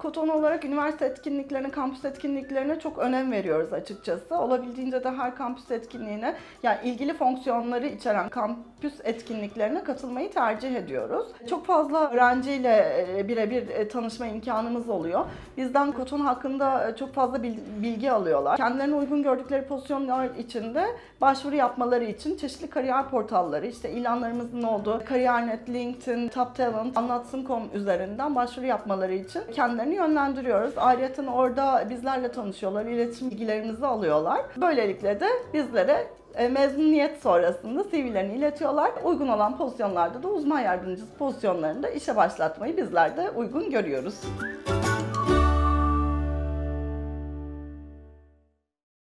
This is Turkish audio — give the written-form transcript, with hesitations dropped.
Koton olarak üniversite etkinliklerine, kampüs etkinliklerine çok önem veriyoruz açıkçası. Olabildiğince de her kampüs etkinliğine, yani ilgili fonksiyonları içeren kampüs etkinliklerine katılmayı tercih ediyoruz. Çok fazla öğrenciyle birebir tanışma imkanımız oluyor. Bizden Koton hakkında çok fazla bilgi alıyorlar. Kendilerine uygun gördükleri pozisyonlar içinde başvuru yapmaları için çeşitli kariyer portalları, işte ilanlarımızın olduğu Kariyer.net, LinkedIn, Top Talent, Anlatsın.com üzerinden başvuru yapmaları için kendilerini yönlendiriyoruz. Ayrıca orada bizlerle tanışıyorlar, iletişim bilgilerimizi alıyorlar. Böylelikle de bizlere mezuniyet sonrasında CV'lerini iletiyorlar. Uygun olan pozisyonlarda da uzman yardımcısı pozisyonlarında işe başlatmayı bizler de uygun görüyoruz.